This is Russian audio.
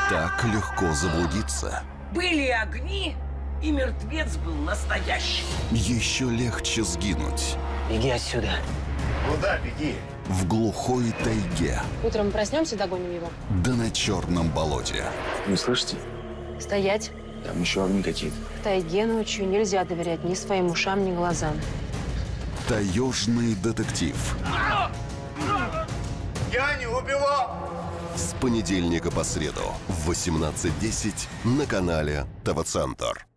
Так легко заблудиться. Были огни, и мертвец был настоящий. Еще легче сгинуть. Беги отсюда. Куда беги? В глухой тайге. Утром проснемся, догоним его. Да на черном болоте. Вы слышите? Стоять. Там еще огни какие-то. В тайге ночью нельзя доверять ни своим ушам, ни глазам. Таежный детектив. Я не убивал! С понедельника по среду в 18:10 на канале ТВ Центр.